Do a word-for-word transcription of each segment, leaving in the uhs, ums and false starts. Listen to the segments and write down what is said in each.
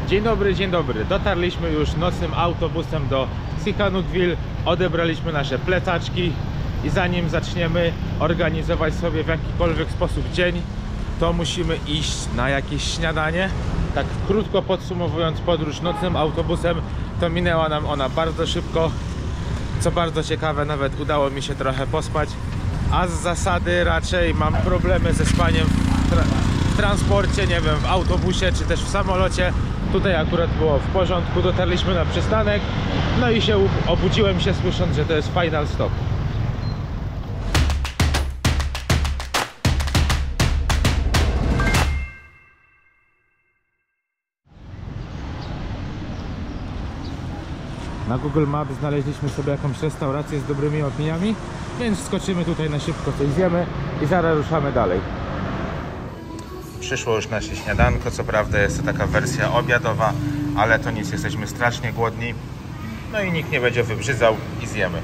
Dzień dobry, dzień dobry. Dotarliśmy już nocnym autobusem do Sihanoukville. Odebraliśmy nasze plecaczki i zanim zaczniemy organizować sobie w jakikolwiek sposób dzień, to musimy iść na jakieś śniadanie. Tak krótko podsumowując podróż nocnym autobusem, to minęła nam ona bardzo szybko. Co bardzo ciekawe, nawet udało mi się trochę pospać. A z zasady raczej mam problemy ze spaniem w, tra w transporcie, nie wiem, w autobusie czy też w samolocie. Tutaj akurat było w porządku, dotarliśmy na przystanek, no i się obudziłem się słysząc, że to jest final stop. Na Google Maps znaleźliśmy sobie jakąś restaurację z dobrymi opiniami, więc skoczymy tutaj na szybko, coś zjemy i zaraz ruszamy dalej. Przyszło już nasze śniadanko, co prawda jest to taka wersja obiadowa, ale to nic, jesteśmy strasznie głodni, no i nikt nie będzie wybrzydzał i zjemy.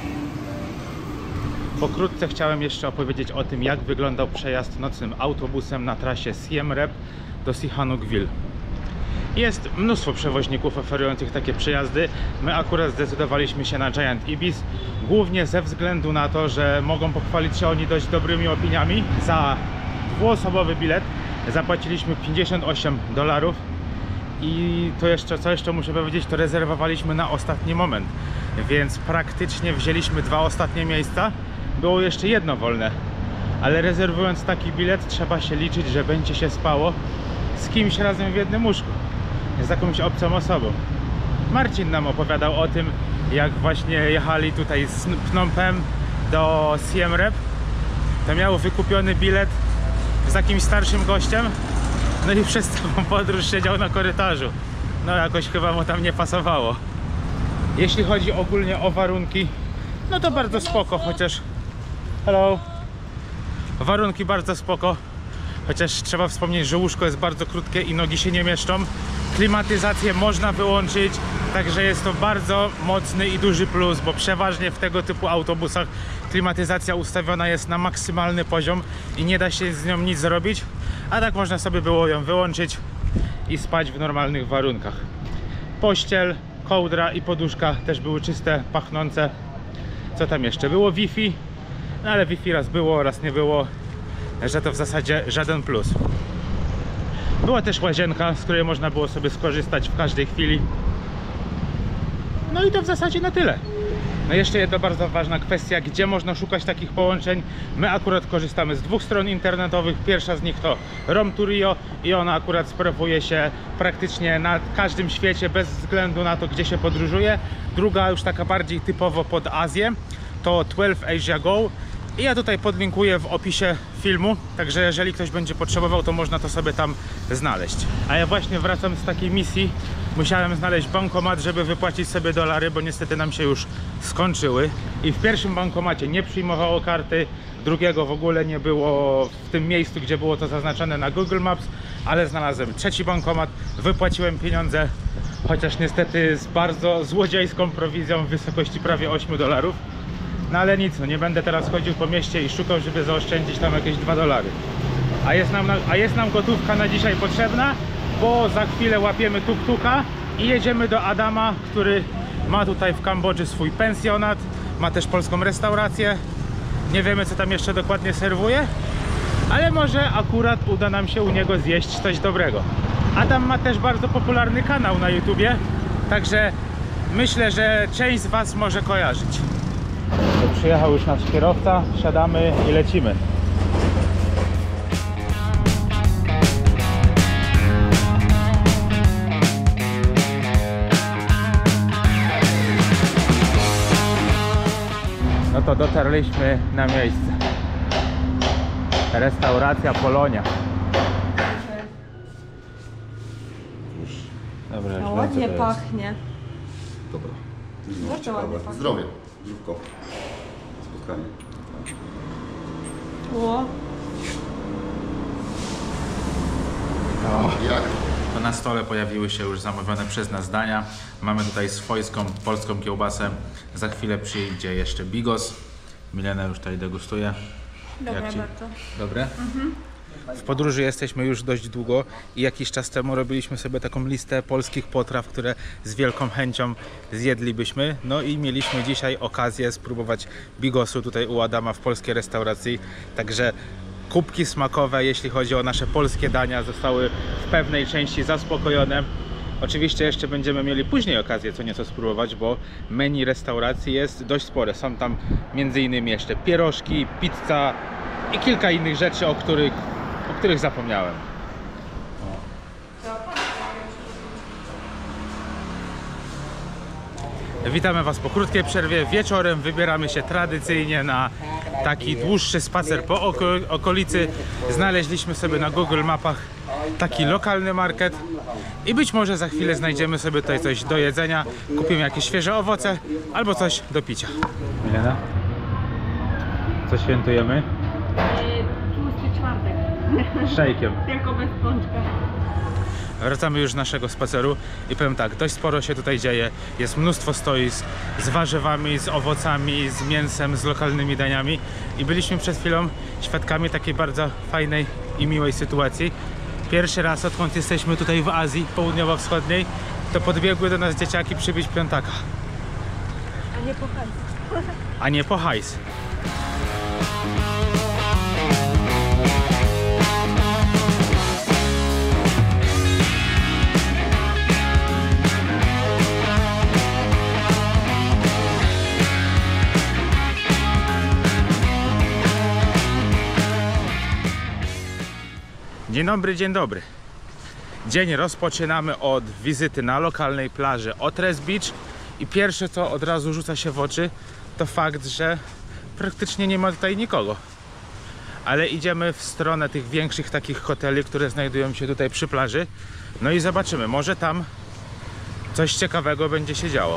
Pokrótce chciałem jeszcze opowiedzieć o tym, jak wyglądał przejazd nocnym autobusem na trasie Siem Reap do Sihanoukville. Jest mnóstwo przewoźników oferujących takie przejazdy. My akurat zdecydowaliśmy się na Giant Ibis, głównie ze względu na to, że mogą pochwalić się oni dość dobrymi opiniami. Za dwuosobowy bilet zapłaciliśmy pięćdziesiąt osiem dolarów i to jeszcze, co jeszcze muszę powiedzieć, to rezerwowaliśmy na ostatni moment, więc praktycznie wzięliśmy dwa ostatnie miejsca. Było jeszcze jedno wolne, ale rezerwując taki bilet trzeba się liczyć, że będzie się spało z kimś razem w jednym łóżku, z jakąś obcą osobą. Marcin nam opowiadał o tym, jak właśnie jechali tutaj z Phnom Penh do Siem Reap, to miał wykupiony bilet z jakimś starszym gościem, no i przez całą podróż siedział na korytarzu. No jakoś chyba mu tam nie pasowało. Jeśli chodzi ogólnie o warunki, no to bardzo spoko, chociaż... Hello! Warunki bardzo spoko, chociaż trzeba wspomnieć, że łóżko jest bardzo krótkie i nogi się nie mieszczą. Klimatyzację można wyłączyć, także jest to bardzo mocny i duży plus, bo przeważnie w tego typu autobusach klimatyzacja ustawiona jest na maksymalny poziom i nie da się z nią nic zrobić, a tak można sobie było ją wyłączyć i spać w normalnych warunkach. Pościel, kołdra i poduszka też były czyste, pachnące. Co tam jeszcze? Było Wi-Fi, no ale Wi-Fi raz było, raz nie było, że to w zasadzie żaden plus. Była też łazienka, z której można było sobie skorzystać w każdej chwili. No i to w zasadzie na tyle. No jeszcze jedna bardzo ważna kwestia, gdzie można szukać takich połączeń. My akurat korzystamy z dwóch stron internetowych. Pierwsza z nich to Rom2Rio i ona akurat sprawuje się praktycznie na każdym świecie bez względu na to, gdzie się podróżuje. Druga, już taka bardziej typowo pod Azję, to twelve Asia Go. I ja tutaj podlinkuję w opisie filmu, także jeżeli ktoś będzie potrzebował, to można to sobie tam znaleźć. A ja właśnie wracam z takiej misji. Musiałem znaleźć bankomat, żeby wypłacić sobie dolary, bo niestety nam się już skończyły. I w pierwszym bankomacie nie przyjmowało karty, drugiego w ogóle nie było w tym miejscu, gdzie było to zaznaczone na Google Maps, ale znalazłem trzeci bankomat, wypłaciłem pieniądze, chociaż niestety z bardzo złodziejską prowizją w wysokości prawie ośmiu dolarów. No ale nic, no nie będę teraz chodził po mieście i szukał, żeby zaoszczędzić tam jakieś dwa dolary. A jest nam, a jest nam gotówka na dzisiaj potrzebna, bo za chwilę łapiemy tuk-tuka i jedziemy do Adama, który ma tutaj w Kambodży swój pensjonat, ma też polską restaurację. Nie wiemy, co tam jeszcze dokładnie serwuje, ale może akurat uda nam się u niego zjeść coś dobrego. Adam ma też bardzo popularny kanał na YouTubie, także myślę, że część z was może kojarzyć. To przyjechał już nasz kierowca, wsiadamy i lecimy. No to dotarliśmy na miejsce. Restauracja Polonia. Dobra, no, ładnie pachnie. Dobra. Bardzo ładnie pachnie. Zdrowie. Zdrówko. Spotkanie. O. Jak? To na stole pojawiły się już zamówione przez nas dania. Mamy tutaj swojską, polską kiełbasę. Za chwilę przyjdzie jeszcze bigos. Milena już tutaj degustuje. Dobre Jak ci? bardzo. Dobre? Mhm. W podróży jesteśmy już dość długo i jakiś czas temu robiliśmy sobie taką listę polskich potraw, które z wielką chęcią zjedlibyśmy. No i mieliśmy dzisiaj okazję spróbować bigosu tutaj u Adama w polskiej restauracji. Także kubki smakowe, jeśli chodzi o nasze polskie dania, zostały w pewnej części zaspokojone. Oczywiście jeszcze będziemy mieli później okazję co nieco spróbować, bo menu restauracji jest dość spore. Są tam między innymi jeszcze pierożki, pizza i kilka innych rzeczy, o których, o których zapomniałem. Witamy Was po krótkiej przerwie. Wieczorem wybieramy się tradycyjnie na taki dłuższy spacer po oko okolicy. Znaleźliśmy sobie na Google Mapach taki lokalny market i być może za chwilę znajdziemy sobie tutaj coś do jedzenia, kupimy jakieś świeże owoce albo coś do picia. Milena, co świętujemy? Tłusty czwartek. Szejkiem. Tylko bez pączka. Wracamy już z naszego spaceru i powiem tak, dość sporo się tutaj dzieje. Jest mnóstwo stoisk z warzywami, z owocami, z mięsem, z lokalnymi daniami i byliśmy przed chwilą świadkami takiej bardzo fajnej i miłej sytuacji. Pierwszy raz, odkąd jesteśmy tutaj w Azji Południowo-Wschodniej, to podbiegły do nas dzieciaki przybić piątaka. A nie po hajs. A nie po hajs. Dzień dobry, dzień dobry. Dzień rozpoczynamy od wizyty na lokalnej plaży Otres Beach i pierwsze co od razu rzuca się w oczy to fakt, że praktycznie nie ma tutaj nikogo. Ale idziemy w stronę tych większych takich hoteli, które znajdują się tutaj przy plaży. No i zobaczymy, może tam coś ciekawego będzie się działo.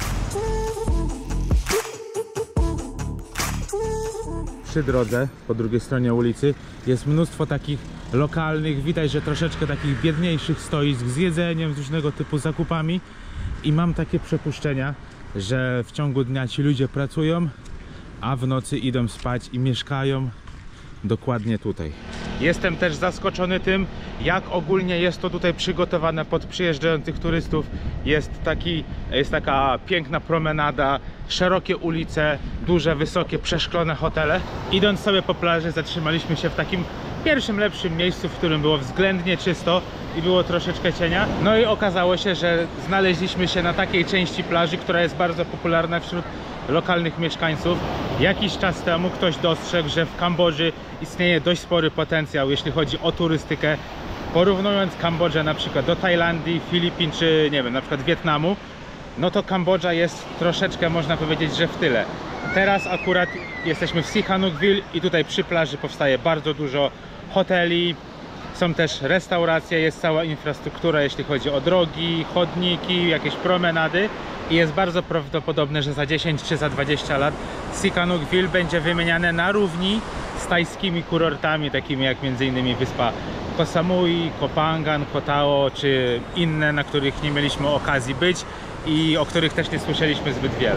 Przy drodze, po drugiej stronie ulicy, jest mnóstwo takich lokalnych, widać, że troszeczkę takich biedniejszych stoisk z jedzeniem, z różnego typu zakupami i mam takie przypuszczenia, że w ciągu dnia ci ludzie pracują, a w nocy idą spać i mieszkają dokładnie tutaj. Jestem też zaskoczony tym, jak ogólnie jest to tutaj przygotowane pod przyjeżdżających turystów. Jest, taki, jest taka piękna promenada, szerokie ulice, duże, wysokie, przeszklone hotele. Idąc sobie po plaży zatrzymaliśmy się w takim pierwszym lepszym miejscu, w którym było względnie czysto i było troszeczkę cienia. No i okazało się, że znaleźliśmy się na takiej części plaży, która jest bardzo popularna wśród lokalnych mieszkańców. Jakiś czas temu ktoś dostrzegł, że w Kambodży istnieje dość spory potencjał, jeśli chodzi o turystykę. Porównując Kambodżę na przykład do Tajlandii, Filipin czy nie wiem, na przykład Wietnamu, no to Kambodża jest troszeczkę, można powiedzieć, że w tyle. Teraz akurat jesteśmy w Sihanoukville i tutaj przy plaży powstaje bardzo dużo hoteli, są też restauracje, jest cała infrastruktura, jeśli chodzi o drogi, chodniki, jakieś promenady i jest bardzo prawdopodobne, że za dziesięć czy za dwadzieścia lat Sihanoukville będzie wymieniane na równi z tajskimi kurortami, takimi jak między innymi wyspa Koh Samui, Koh Phangan, Koh Tao czy inne, na których nie mieliśmy okazji być i o których też nie słyszeliśmy zbyt wiele.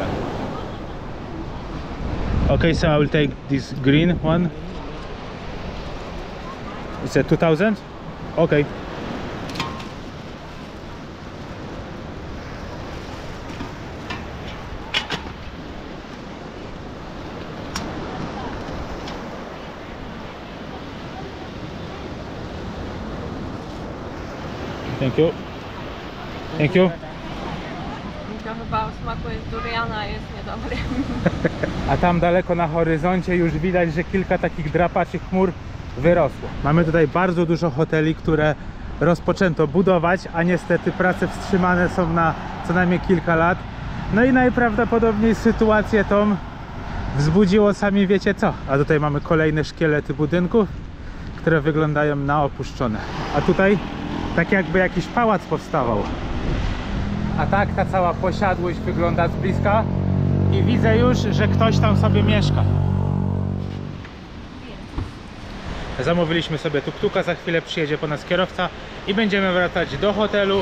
Okay, so I will take this green one. It's a two thousand? Okay. Thank you. Thank you. To chyba o smaku jest duriana, jest niedobry. A tam daleko na horyzoncie już widać, że kilka takich drapaczych chmur wyrosło. Mamy tutaj bardzo dużo hoteli, które rozpoczęto budować, a niestety prace wstrzymane są na co najmniej kilka lat. No i najprawdopodobniej sytuację tą wzbudziło sami wiecie co. A tutaj mamy kolejne szkielety budynków, które wyglądają na opuszczone. A tutaj tak jakby jakiś pałac powstawał. A tak ta cała posiadłość wygląda z bliska i widzę już, że ktoś tam sobie mieszka. Zamówiliśmy sobie tuk-tuka, za chwilę przyjedzie po nas kierowca i będziemy wracać do hotelu.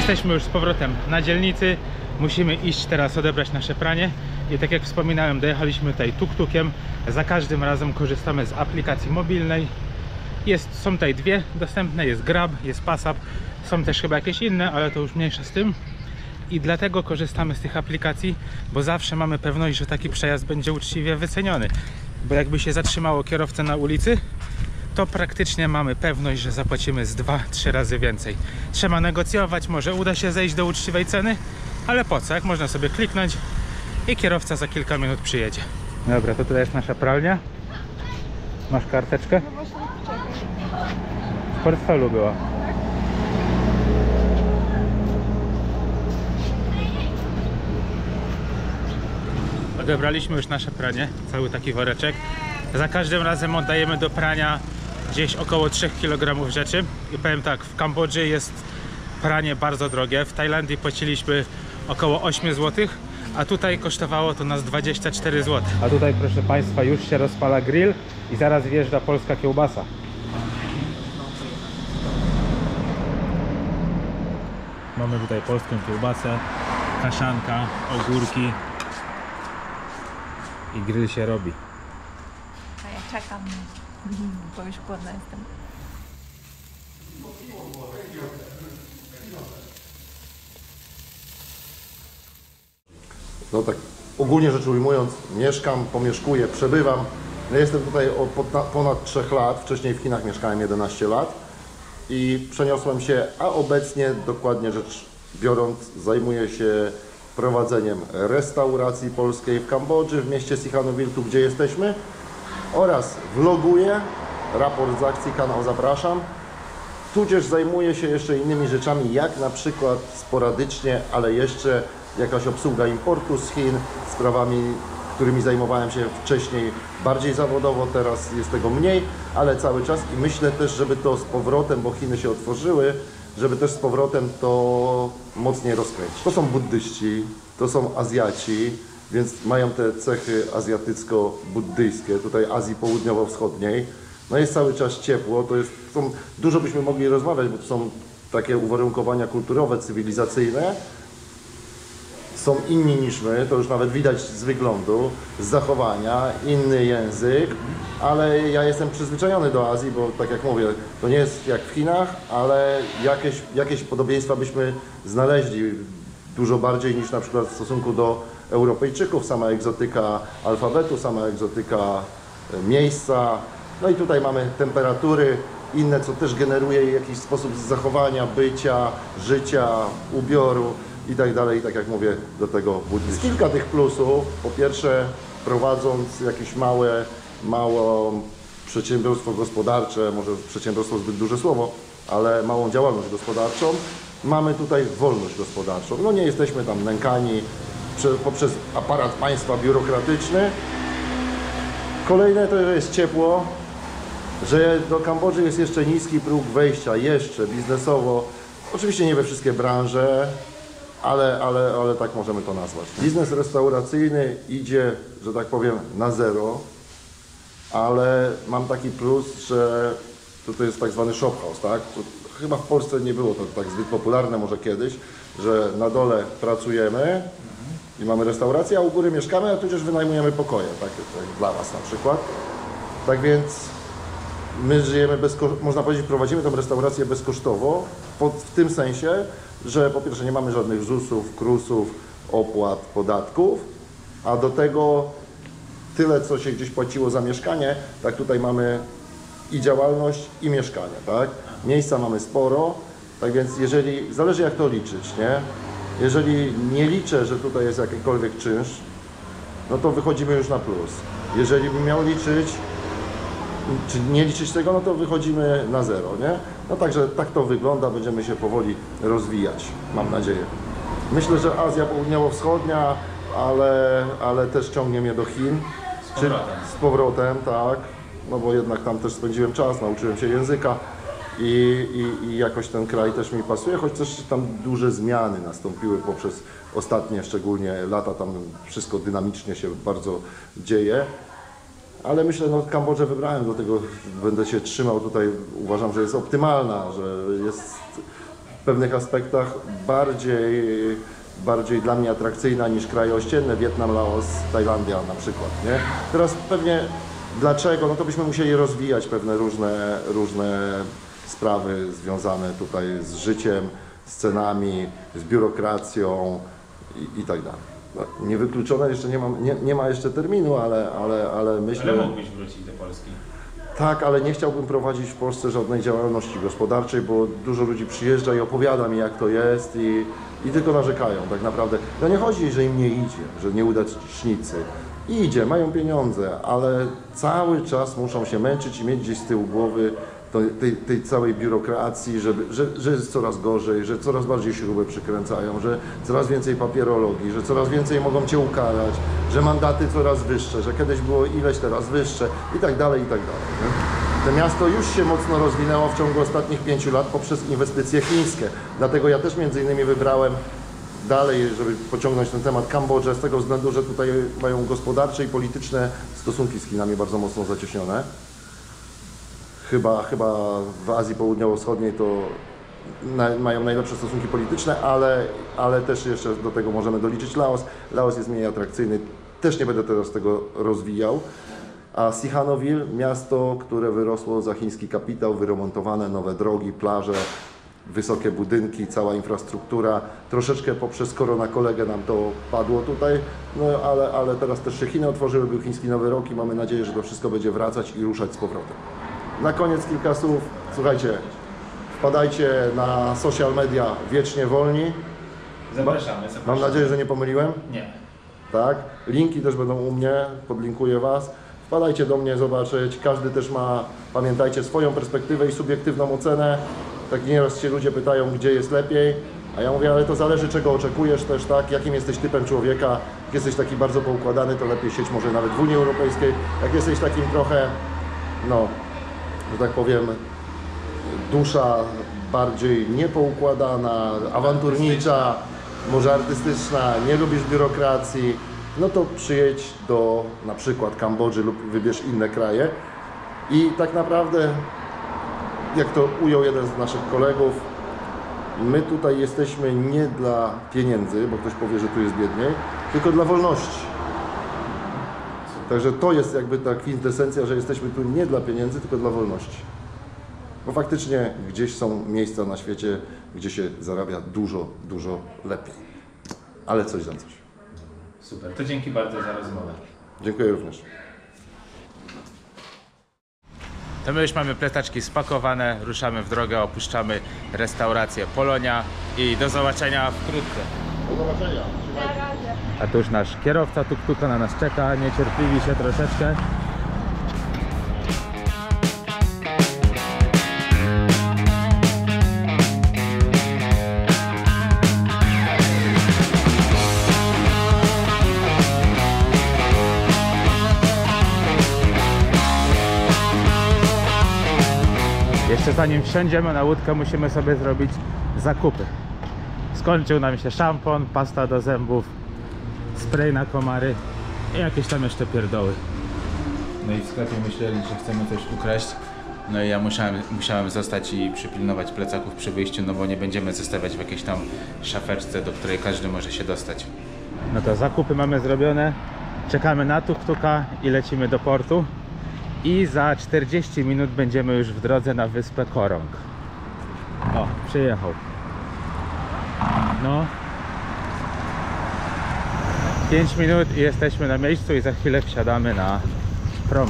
Jesteśmy już z powrotem na dzielnicy. Musimy iść teraz odebrać nasze pranie. I tak jak wspominałem, dojechaliśmy tutaj tuk-tukiem. Za każdym razem korzystamy z aplikacji mobilnej. Jest, są tutaj dwie dostępne, jest Grab, jest PassUp. Są też chyba jakieś inne, ale to już mniejsza z tym. I dlatego korzystamy z tych aplikacji, bo zawsze mamy pewność, że taki przejazd będzie uczciwie wyceniony. Bo jakby się zatrzymało kierowcę na ulicy, to praktycznie mamy pewność, że zapłacimy z dwa trzy razy więcej. Trzeba negocjować, może uda się zejść do uczciwej ceny, ale po co? Jak można sobie kliknąć i kierowca za kilka minut przyjedzie. Dobra, to tutaj jest nasza pralnia. Masz karteczkę? No właśnie, czekaj. W portfelu była. Odebraliśmy już nasze pranie, cały taki woreczek. Za każdym razem oddajemy do prania gdzieś około trzy kilogramy rzeczy. I powiem tak, w Kambodży jest pranie bardzo drogie. W Tajlandii płaciliśmy około osiem złotych, a tutaj kosztowało to nas dwadzieścia cztery złote. A tutaj, proszę Państwa, już się rozpala grill i zaraz wjeżdża polska kiełbasa. Mamy tutaj polską kiełbasę, kaszanka, ogórki i grill się robi. A ja czekam, bo już głodna jestem. No tak ogólnie rzecz ujmując, mieszkam, pomieszkuję, przebywam. Ja jestem tutaj od ponad trzech lat, wcześniej w Chinach mieszkałem jedenaście lat i przeniosłem się, a obecnie dokładnie rzecz biorąc zajmuję się prowadzeniem restauracji polskiej w Kambodży, w mieście Sihanoukville, tu gdzie jesteśmy, oraz vloguję, raport z akcji, kanał zapraszam, tudzież zajmuję się jeszcze innymi rzeczami, jak na przykład sporadycznie, ale jeszcze jakaś obsługa importu z Chin, sprawami, którymi zajmowałem się wcześniej bardziej zawodowo, teraz jest tego mniej, ale cały czas i myślę też, żeby to z powrotem, bo Chiny się otworzyły, żeby też z powrotem to mocniej rozkręcić. To są buddyści, to są Azjaci, więc mają te cechy azjatycko-buddyjskie, tutaj Azji Południowo-Wschodniej. No jest cały czas ciepło, to jest, są, dużo byśmy mogli rozmawiać, bo to są takie uwarunkowania kulturowe, cywilizacyjne. Są inni niż my, to już nawet widać z wyglądu, z zachowania, inny język, ale ja jestem przyzwyczajony do Azji, bo tak jak mówię, to nie jest jak w Chinach, ale jakieś, jakieś podobieństwa byśmy znaleźli dużo bardziej niż na przykład w stosunku do Europejczyków, sama egzotyka alfabetu, sama egzotyka miejsca, no i tutaj mamy temperatury inne, co też generuje jakiś sposób zachowania, bycia, życia, ubioru i tak dalej, i tak jak mówię, do tego buddyzmu. Kilka tych plusów, po pierwsze prowadząc jakieś małe, małe przedsiębiorstwo gospodarcze, może przedsiębiorstwo zbyt duże słowo, ale małą działalność gospodarczą, mamy tutaj wolność gospodarczą. No nie jesteśmy tam nękani prze, poprzez aparat państwa biurokratyczny. Kolejne to, że jest ciepło, że do Kambodży jest jeszcze niski próg wejścia, jeszcze biznesowo, oczywiście nie we wszystkie branże, ale, ale, ale tak możemy to nazwać. Biznes restauracyjny idzie, że tak powiem, na zero, ale mam taki plus, że to, to jest tak zwany shop house, tak? To chyba w Polsce nie było to tak zbyt popularne, może kiedyś, że na dole pracujemy i mamy restaurację, a u góry mieszkamy, a tudzież wynajmujemy pokoje, tak, tak dla Was na przykład. Tak więc my żyjemy, bezko- można powiedzieć, prowadzimy tę restaurację bezkosztowo, pod, w tym sensie, że po pierwsze nie mamy żadnych zusów, krusów, opłat, podatków, a do tego tyle, co się gdzieś płaciło za mieszkanie, tak tutaj mamy i działalność, i mieszkanie, tak? Miejsca mamy sporo, tak więc jeżeli, zależy jak to liczyć, nie? Jeżeli nie liczę, że tutaj jest jakikolwiek czynsz, no to wychodzimy już na plus. Jeżeli bym miał liczyć, czy nie liczyć tego, no to wychodzimy na zero, nie? No także tak to wygląda, będziemy się powoli rozwijać, mam nadzieję. Myślę, że Azja Południowo-Wschodnia, ale, ale też ciągnie mnie do Chin. Z powrotem. Czy, z powrotem, tak, no bo jednak tam też spędziłem czas, nauczyłem się języka i, i, i jakoś ten kraj też mi pasuje, choć też tam duże zmiany nastąpiły poprzez ostatnie szczególnie lata, tam wszystko dynamicznie się bardzo dzieje. Ale myślę, no Kambodżę wybrałem, dlatego będę się trzymał tutaj, uważam, że jest optymalna, że jest pewnych aspektach bardziej, bardziej dla mnie atrakcyjna niż kraje ościenne, Wietnam, Laos, Tajlandia na przykład, nie? Teraz pewnie dlaczego? No to byśmy musieli rozwijać pewne różne, różne sprawy związane tutaj z życiem, z cenami, z biurokracją i, i tak dalej. No, niewykluczone, jeszcze nie, mam, nie, nie ma jeszcze terminu, ale, ale, ale myślę... Ale mógłbyś wrócić do Polski. Tak, ale nie chciałbym prowadzić w Polsce żadnej działalności gospodarczej, bo dużo ludzi przyjeżdża i opowiada mi, jak to jest i, i tylko narzekają tak naprawdę. No nie chodzi, że im nie idzie, że nie udacznicy. Idzie, mają pieniądze, ale cały czas muszą się męczyć i mieć gdzieś z tyłu głowy to, tej, tej całej biurokracji, żeby, że, że jest coraz gorzej, że coraz bardziej śruby przykręcają, że coraz więcej papierologii, że coraz więcej mogą Cię ukarać, że mandaty coraz wyższe, że kiedyś było ileś, teraz wyższe i tak dalej, i tak dalej. Nie? To miasto już się mocno rozwinęło w ciągu ostatnich pięciu lat poprzez inwestycje chińskie. Dlatego ja też między innymi wybrałem dalej, żeby pociągnąć ten temat, Kambodżę, z tego względu, że tutaj mają gospodarcze i polityczne stosunki z Chinami bardzo mocno zacieśnione. Chyba, chyba w Azji Południowo-Wschodniej to na, mają najlepsze stosunki polityczne, ale, ale też jeszcze do tego możemy doliczyć Laos. Laos jest mniej atrakcyjny, też nie będę teraz tego rozwijał. A Sihanoukville, miasto, które wyrosło za chiński kapitał, wyremontowane nowe drogi, plaże, wysokie budynki, cała infrastruktura. Troszeczkę poprzez korona kolegę nam to padło tutaj, no ale, ale teraz też się Chiny otworzyły, był chiński Nowy Rok i mamy nadzieję, że to wszystko będzie wracać i ruszać z powrotem. Na koniec kilka słów. Słuchajcie, wpadajcie na social media Wiecznie Wolni. Zapraszamy, zapraszamy. Mam nadzieję, że nie pomyliłem. Nie. Tak. Linki też będą u mnie, podlinkuję Was. Wpadajcie do mnie zobaczyć. Każdy też ma, pamiętajcie, swoją perspektywę i subiektywną ocenę. Tak nieraz się ludzie pytają, gdzie jest lepiej. A ja mówię, ale to zależy, czego oczekujesz też, tak? Jakim jesteś typem człowieka. Jak jesteś taki bardzo poukładany, to lepiej sieć może nawet w Unii Europejskiej. Jak jesteś takim trochę, no, że tak powiem, dusza bardziej niepoukładana, awanturnicza, może artystyczna, nie lubisz biurokracji, no to przyjedź do na przykład Kambodży lub wybierz inne kraje. I tak naprawdę, jak to ujął jeden z naszych kolegów, my tutaj jesteśmy nie dla pieniędzy, bo ktoś powie, że tu jest biedniej, tylko dla wolności. Także to jest jakby ta kwintesencja, że jesteśmy tu nie dla pieniędzy, tylko dla wolności. Bo faktycznie gdzieś są miejsca na świecie, gdzie się zarabia dużo, dużo lepiej. Ale coś za coś. Super, to dzięki bardzo za rozmowę. Dziękuję również. To my już mamy plecaczki spakowane, ruszamy w drogę, opuszczamy restaurację Polonia i do zobaczenia wkrótce. Do zobaczenia. Na razie. A tu już nasz kierowca tuk-tuka na nas czeka, niecierpliwi się troszeczkę. Jeszcze zanim wsiądziemy na łódkę, musimy sobie zrobić zakupy. Skończył nam się szampon, pasta do zębów, spray na komary i jakieś tam jeszcze pierdoły. No i w sklepie myśleli, że chcemy coś ukraść. No i ja musiałem, musiałem zostać i przypilnować plecaków przy wyjściu, no bo nie będziemy zostawiać w jakiejś tam szafeczce, do której każdy może się dostać. No to zakupy mamy zrobione, czekamy na tuk-tuka i lecimy do portu. I za czterdzieści minut będziemy już w drodze na wyspę Korong. O, przyjechał. No. pięć minut i jesteśmy na miejscu i za chwilę wsiadamy na prom.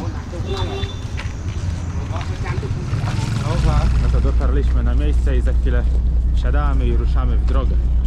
No to dotarliśmy na miejsce i za chwilę wsiadamy i ruszamy w drogę.